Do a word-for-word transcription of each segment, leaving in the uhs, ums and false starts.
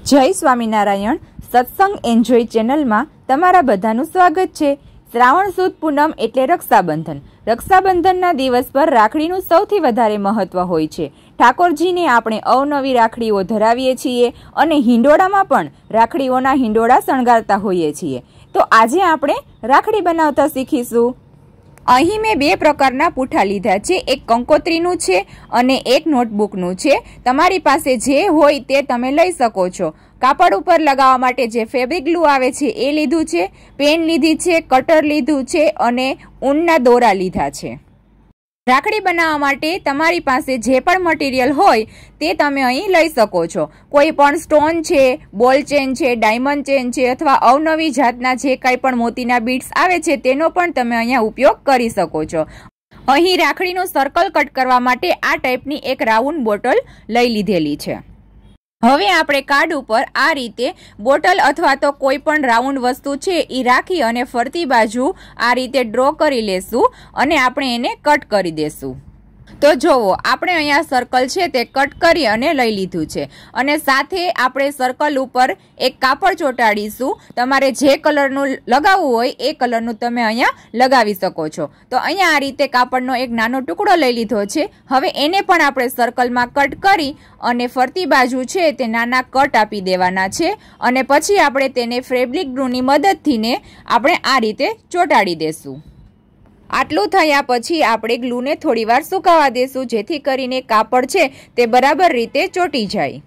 જય સ્વામિનારાયણ સત્સંગ એન્જોય ચેનલમાં તમારા બધાનું સ્વાગત છે। શ્રાવણ સુદ પૂનમ એટલે રક્ષાબંધન। રક્ષાબંધનના દિવસ પર રાખડીનું સૌથી વધારે મહત્વ હોય છે। ઠાકોરજીને આપણે અવનવી રાખડીઓ ધરાવીએ છીએ અને હિંડોળામાં પણ રાખડીઓના હિંડોળા શણગારતા હોઈએ છીએ। તો આજે આપણે રાખડી બનાવતા શીખીશું। અહીં મેં બે પ્રકારના પૂઠા લીધા છે, એક કંકોત્રીનું છે અને એક નોટબુકનું છે। તમારી પાસે જે હોય તે તમે લઈ શકો છો। કાપડ ઉપર લગાવવા માટે જે ફેબ્રિક ગ્લુ આવે છે એ લીધું છે, પેન લીધી છે, કટર લીધું છે અને ઊનના દોરા લીધા છે। રાખડી બનાવવા માટે તમારી પાસે જે પણ મટીરિયલ હોય તે તમે અહીં લઈ શકો છો। કોઈ પણ સ્ટોન છે, બોલ ચેન છે, ડાયમંડ ચેન છે અથવા અવનવી જાતના જે કાંઈ પણ મોતીના બીડ્સ આવે છે તેનો પણ તમે અહીંયા ઉપયોગ કરી શકો છો। અહીં રાખડીનું સર્કલ કટ કરવા માટે આ ટાઈપની એક રાઉન્ડ બોટલ લઈ લીધેલી છે। હવે આપણે કાર્ડ ઉપર આ રીતે બોટલ અથવા તો કોઈ પણ રાઉન્ડ વસ્તુ છે એ રાખી અને ફરતી બાજુ આ રીતે ડ્રો કરી લેશું અને આપણે એને કટ કરી દેશું। તો જોવો આપણે અહીંયા સર્કલ છે તે કટ કરી અને લઈ લીધું છે અને સાથે આપણે સર્કલ ઉપર એક કાપડ ચોંટાડીશું। તમારે જે કલરનું લગાવવું હોય એ કલરનું તમે અહીંયા લગાવી શકો છો। તો અહીંયા આ રીતે કાપડનો એક નાનો ટુકડો લઈ લીધો છે। હવે એને પણ આપણે સર્કલમાં કટ કરી અને ફરતી બાજુ છે તે નાના કટ આપી દેવાના છે અને પછી આપણે તેને ફેબ્રિક ગ્લુની મદદથીને આપણે આ રીતે ચોંટાડી દેશું। આટલું થયા પછી આપણે ગ્લુને થોડી વાર સુકાવા દેશું જેથી કરીને કાપડ છે તે બરાબર રીતે ચોંટી જાય।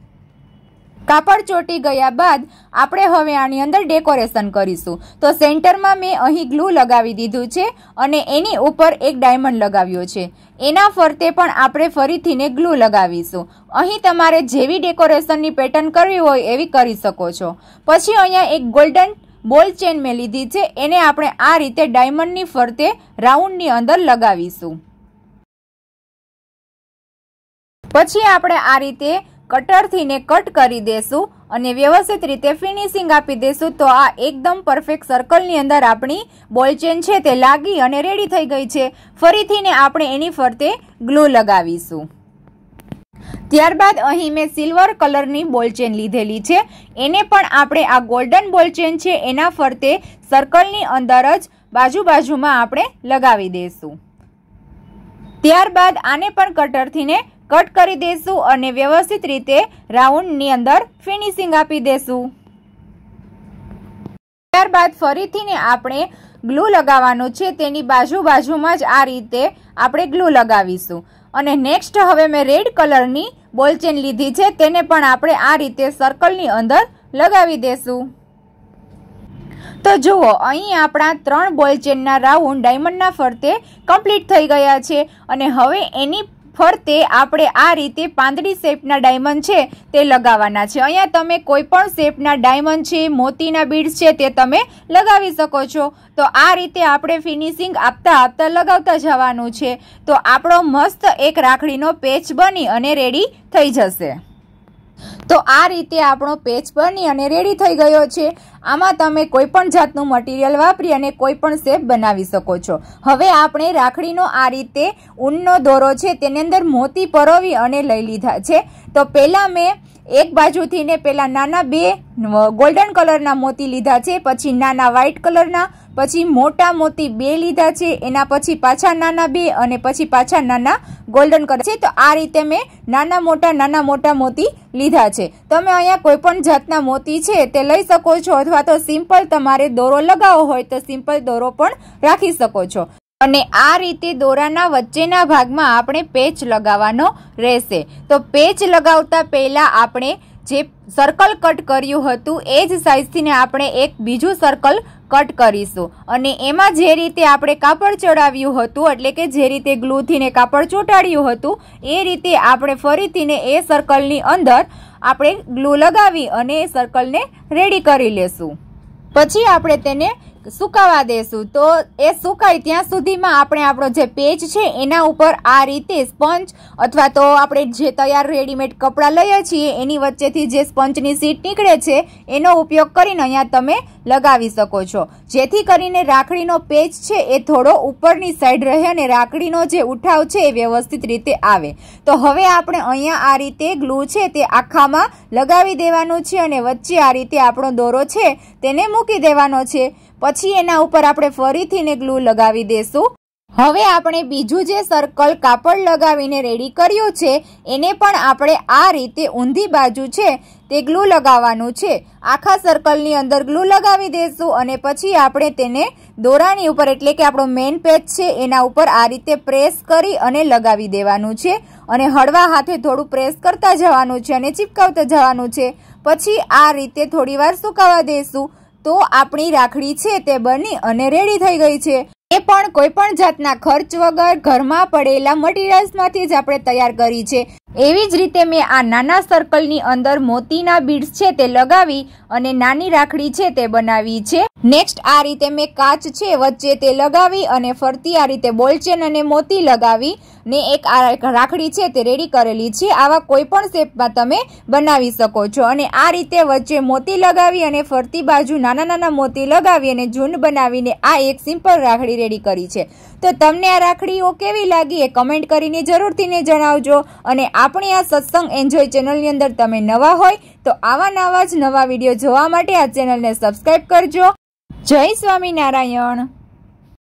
કાપડ ચોંટી ગયા બાદ આપણે હવે આની અંદર ડેકોરેશન કરીશું। તો સેન્ટરમાં મેં અહીં ગ્લુ લગાવી દીધું છે અને એની ઉપર એક ડાયમંડ લગાવ્યો છે। એના ફરતે પણ આપણે ફરીથીને ગ્લુ લગાવીશું। અહીં તમારે જેવી ડેકોરેશનની પેટર્ન કરવી હોય એવી કરી શકો છો। પછી અહીંયા એક ગોલ્ડન બોલ ચેન મેં લીધી છે, એને આપણે આ રીતે ડાયમંડની ફરતે રાઉન્ડની અંદર લગાવીશું। પછી આપણે આ રીતે કટરથી ને કટ કરી દેશું અને વ્યવસ્થિત રીતે ફિનિશિંગ આપી દેશું। તો આ એકદમ પરફેક્ટ સર્કલની અંદર આપણી બોલ ચેન છે તે લાગી અને રેડી થઈ ગઈ છે। ફરીથી ને આપણે એની ફરતે ગ્લુ લગાવીશું। ત્યારબાદ અહીં મેં સિલ્વર કલરની બોલ ચેન લીધેલી છે, એને પણ આપણે આ ગોલ્ડન બોલ ચેન છે એના ફરતે સર્કલની અંદર જ બાજુ બાજુમાં આપણે લગાવી દઈશું। ત્યારબાદ આને પણ કટરથી ને કટ કરી દઈશું અને વ્યવસ્થિત રીતે રાઉન્ડની અંદર ફિનિશિંગ આપી દઈશું। ત્યારબાદ ફરીથી ને આપણે ગ્લુ લગાવવાનું છે, તેની બાજુ બાજુમાં જ આ રીતે આપણે ગ્લુ લગાવીશું અને નેક્સ્ટ હવે મેં રેડ કલરની બોલ ચેન લીધી છે, તેને પણ આપણે આ રીતે સર્કલની અંદર લગાવી દેશું। તો જુઓ અહીં આપણા ત્રણ બોલ ચેનના રાઉન્ડ ડાયમંડના ફરતે કમ્પ્લીટ થઈ ગયા છે અને હવે એની ફરતે આપણે આ રીતે પાંદડી શેપના ડાયમંડ છે તે લગાવવાના છે। અહીંયા તમે કોઈ પણ શેપના ડાયમંડ છે, મોતીના બીડ્સ છે તે તમે લગાવી શકો છો। તો આ રીતે આપણે ફિનિશિંગ આપતા આપતા લગાવતા જવાનું છે। તો આપણો મસ્ત એક રાખડીનો પેચ બની અને રેડી થઈ જશે। તો આ રીતે આપણો પેચ બની અને રેડી થઈ ગયો છે। આમાં તમે કોઈ પણ જાતનું મટીરિયલ વાપરી અને કોઈ પણ શેપ બનાવી શકો છો। હવે આપણે રાખડીનો આ રીતે ઊનનો દોરો છે તેની અંદર મોતી પરોવી અને લઈ લીધા છે। તો પહેલા મેં એક બાજુથી ને પેલા નાના બે ગોલ્ડન કલરના મોતી લીધા છે, પછી નાના વ્હાઈટ કલરના, પછી મોટા મોતી બે લીધા છે, એના પછી પાછા નાના બે અને પછી પાછા નાના ગોલ્ડન કલર છે। તો આ રીતે મેં નાના મોટા નાના મોટા મોતી લીધા છે। તમે અહીંયા કોઈ પણ જાતના મોતી છે તે લઈ શકો છો અથવા તો સિમ્પલ તમારે દોરો લગાવવો હોય તો સિમ્પલ દોરો પણ રાખી શકો છો અને આ રીતે દોરાના વચ્ચેના ભાગમાં આપણે પેચ લગાવવાનો રહેશે। તો પેચ લગાવતા પહેલા આપણે જે સર્કલ કટ કર્યું હતું એ જ સાઈઝથી આપણે એક બીજું સર્કલ કટ કરીશું અને એમાં જે રીતે આપણે કાપડ ચડાવ્યું હતું એટલે કે જે રીતે ગ્લુથી ને કાપડ ચોંટાડ્યું હતું એ રીતે આપણે ફરીથી ને એ સર્કલની અંદર આપણે ગ્લુ લગાવી અને એ સર્કલને રેડી કરી લેશું। પછી આપણે તેને સુકાવા દેશું. તો એ સુકાય ત્યાં સુધીમાં આપણે આપણો જે પેજ છે એના ઉપર આ રીતે સ્પંજ અથવા તો આપણે જે તૈયાર રેડીમેડ કપડાં લઈએ છીએ એની વચ્ચેથી જે સ્પંજની સીટ નીકળે છે એનો ઉપયોગ કરીને અહીંયા તમે લગાવી શકો છો, જેથી કરીને રાખડીનો પેજ છે એ થોડો ઉપરની સાઈડ રહે અને રાખડીનો જે ઉઠાવ છે એ વ્યવસ્થિત રીતે આવે. તો હવે આપણે અહીંયા આ રીતે ગ્લુ છે તે આખામાં લગાવી દેવાનું છે અને વચ્ચે આ રીતે આપણો દોરો છે તેને મૂકી દેવાનો છે. પછી એના ઉપર આપણે ફરીથી ગ્લુ લગાવી દેશું. હવે આપણે બીજું જે સર્કલ કાપડ લગાવીને રેડી કર્યું છે એને પણ આપણે આ રીતે ઊંધી બાજુ છે તે ગ્લુ લગાવવાનું છે. આખા સર્કલની અંદર ગ્લુ લગાવી દેશું અને પછી આપણે તેને દોરાની ઉપર એટલે કે આપણો મેઇન પેજ છે એના ઉપર આ રીતે પ્રેસ કરી અને લગાવી દેવાનું છે અને હળવા હાથે થોડું પ્રેસ કરતા જવાનું છે અને ચિપકાવતા જવાનું છે. પછી આ રીતે થોડી વાર સુકાવા દેશું. તો આપણી રાખડી છે તે બની અને રેડી થઈ ગઈ છે. એ પણ કોઈ પણ જાતના ખર્ચ વગર ઘરમાં પડેલા મટીરિયલ્સમાંથી જ આપણે તૈયાર કરી છે. એવી જ રીતે મેં આ નાના સર્કલની અંદર મોતીના બીડ્સ છે તે લગાવી અને નાની રાખડી છે તે બનાવી છે. નેક્સ્ટ આ રીતે મેં કાચ છે વચ્ચે તે લગાવી અને ફરતી આ રીતે બોલચેન અને મોતી લગાવી ને એક આ રાખડી છે તે રેડી કરેલી છે. આવા કોઈ પણ શેપમાં તમે બનાવી શકો છો અને આ રીતે વચ્ચે મોતી લગાવી અને ફરતી બાજુ નાના નાના મોતી લગાવી અને ઝુંડ બનાવીને આ એક સિમ્પલ રાખડી રેડી કરી છે. તો તમને આ રાખડીઓ કેવી લાગી એ કમેન્ટ કરીને જરૂરથી ને જણાવજો. અને આપણી આ સત્સંગ એન્જોય ચેનલની અંદર તમે નવા હોય તો આવા નવા જ નવા વિડીયો જોવા માટે આ ચેનલને સબસ્ક્રાઈબ કરજો. જય સ્વામિનારાયણ.